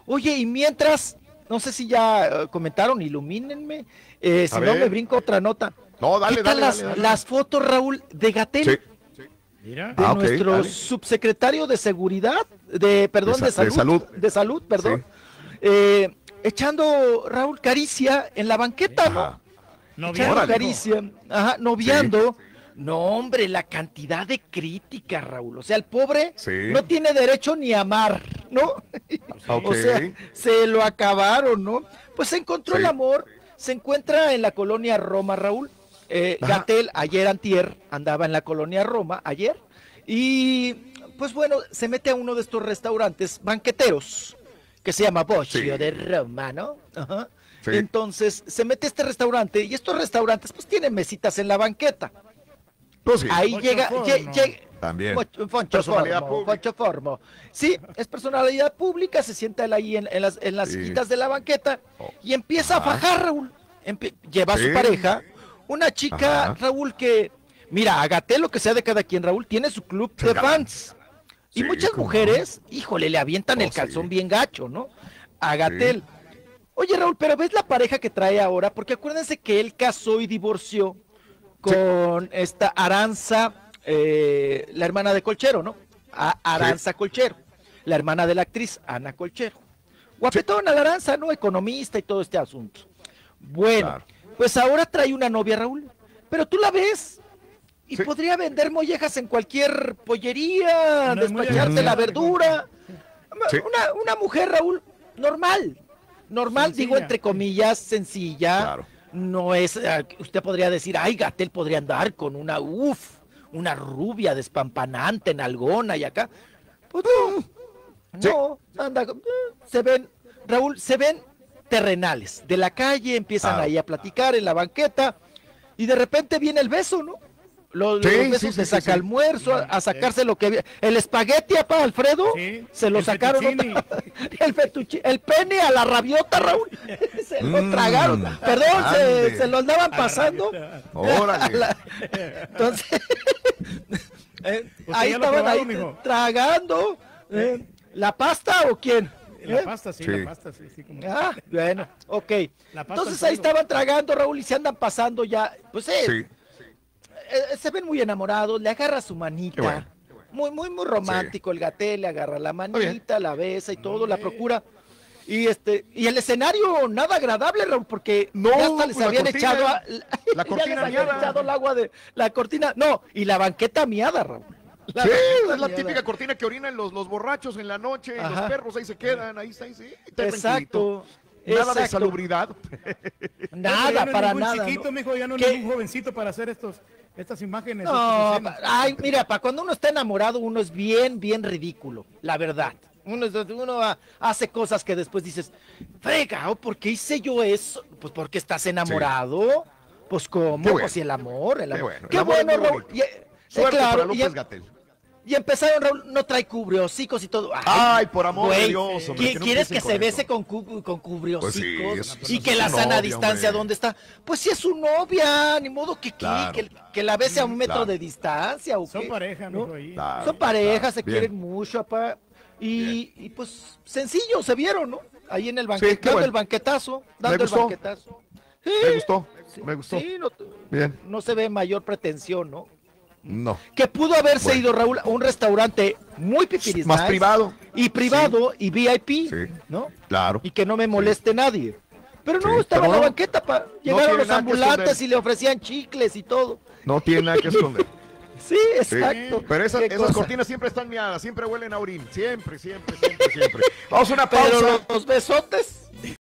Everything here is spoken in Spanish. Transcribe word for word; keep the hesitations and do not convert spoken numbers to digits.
Oye, y mientras, no sé si ya eh, comentaron, ilumínenme, eh, si A no ver. me brinco otra nota. No, dale, ¿Qué tal dale, las, dale, dale. las fotos, Raúl, de Gatell? Sí. Mira. De Ah, ok, nuestro dale. subsecretario de seguridad, de, perdón, De de, sa- de salud, salud. de salud, perdón, Sí. eh, echando, Raúl, caricia en la banqueta, ¿no? Ajá. No, Echando Órale. caricia, ajá, noviando. No, hombre, la cantidad de críticas, Raúl. O sea, el pobre Sí. no tiene derecho ni a amar, ¿no? Ok. O sea, se lo acabaron, ¿no? Pues se encontró Sí. el amor, se encuentra en la colonia Roma, Raúl. Eh, Ajá. Gatell, ayer antier, andaba en la colonia Roma, ayer, y pues bueno, se mete a uno de estos restaurantes banqueteros, que se llama Boccio Sí. de Roma, ¿no? Ajá. Sí. Entonces, se mete a este restaurante, y estos restaurantes pues tienen mesitas en la banqueta. Pues sí. Ahí Poncho llega, Forno. lle- lle- También. Poncho- Poncho Personalidad Formo, pública. Poncho Formo. Sí, es personalidad pública, se sienta él ahí en, en las, en las Sí. sillitas de la banqueta Oh. y empieza Ajá. a fajar, Raúl. Empie- lleva a Sí. su pareja, una chica, Ajá. Raúl, que, mira, a Gatell, lo que sea de cada quien, Raúl, tiene su club Se de encanta. fans. Y Sí, muchas cómo no. mujeres, híjole, le avientan Oh, el calzón sí. bien gacho, ¿no? A Gatell. Oye, Raúl, pero ¿ves la pareja que trae ahora? Porque acuérdense que él casó y divorció con esta Aranza, eh, la hermana de Colchero, ¿no? A Aranza Colchero, la hermana de la actriz Ana Colchero. Guapetona la Aranza, ¿no? Economista y todo este asunto. Bueno, Claro. pues ahora trae una novia, Raúl, pero tú la ves y Sí. podría vender mollejas en cualquier pollería, No es muy despacharte la agradable. verdura. Sí. Una, una mujer, Raúl, normal. Normal, Sencilla. digo, entre comillas, sencilla. Claro. No es, eh, usted podría decir, ay, Gatell podría andar con una, uff, una rubia despampanante, nalgona y acá. Pues no, Sí. no, anda, eh, se ven, Raúl, se ven terrenales. De la calle empiezan Claro. ahí a platicar en la banqueta y de repente viene el beso, ¿no? Los, Sí, los besos sí, sí, de sí, saca sí. almuerzo, a, a sacarse lo que había. El espagueti, apa, Alfredo, Sí, se lo el sacaron. fettuccine. otra- el fettuccine, el pene a la rabiota, Raúl. Se lo Mm, tragaron. Perdón, se, ande. se lo andaban pasando. Órale. La- Entonces, eh, ¿Usted ahí ya lo estaban ahí probaron, mijo? tragando. eh, ¿La pasta o quién? La ¿Eh? pasta, sí, Sí. la pasta, sí, sí. Como... Ah, bueno, ok. La pasta Entonces al ahí fuego. estaban tragando, Raúl, y se andan pasando ya. Pues eh, Sí. eh, se ven muy enamorados, le agarra su manita. Qué bueno. Muy, muy, muy romántico el Gatell, le agarra la manita, la besa y todo, la procura. Y este, y el escenario nada agradable, Raúl, porque No, ya hasta les pues la habían cortina, echado a- la ya cortina les habían miada. echado el agua de la cortina, no, y la banqueta miada, Raúl. La Sí, banqueta es la miada. típica cortina que orinan los, los borrachos en la noche, y los Ajá. perros ahí se quedan, ahí está, ahí sí. está Exacto. tranquilito. Nada de exacto. salubridad. Nada, Ya no hay para ningún nada. chiquito, ¿no? mijo, ya no hay ¿Qué? ningún jovencito para hacer estos, estas imágenes. No, estas pa- escenas. ay, mira, para cuando uno está enamorado, uno es bien, bien ridículo, la verdad. Uno, es- uno ha- hace cosas que después dices, frega, ¿o ¿por qué hice yo eso? Pues porque estás enamorado. Pues cómo, Qué bueno. pues y el amor, el Qué amor. bueno, Qué el amor es bueno, muy Raúl. bonito. Y, eh, sí, Suerte claro, para y, López em- Gatell. y empezaron, Raúl, no trae cubriocicos y todo. Ay, por amor de güey, Dios, hombre, ¿qui- que no ¿Quieres que empiecen se con bese eso. con, cu- con cubriocicos? Pues sí, es- y es que la su sana novia, distancia, hombre. ¿dónde está? Pues si es su novia, ni modo que, quiere Claro. que, que la bese a un metro Claro. de distancia. ¿O Son qué? pareja, ¿No? mijo, ahí. Claro, Son parejas, claro. se Bien. quieren mucho, apá. Y, y pues sencillo, se vieron, ¿no? Ahí en el Sí, banquete, qué dando bueno. el banquetazo, dando el gustó. banquetazo. Sí, Me gustó, me gustó. sí, no, Bien. no se ve mayor pretensión, ¿no? No. Que pudo haberse Bueno. ido, Raúl, a un restaurante muy pipiris Más nice, privado. y privado y V I P, Sí. ¿no? Claro. Y que no me moleste nadie. Pero no, Sí, estaba pero en la no. banqueta, pa. tiene Llegaron los nada que ambulantes esconder. y le ofrecían chicles y todo. No tiene nada que esconder. Sí, Sí. exacto. Pero esas, Qué esas cosa. cortinas siempre están miadas, siempre huelen a orín. Siempre, siempre, siempre, siempre. Vamos a una Pero pausa. los besotes.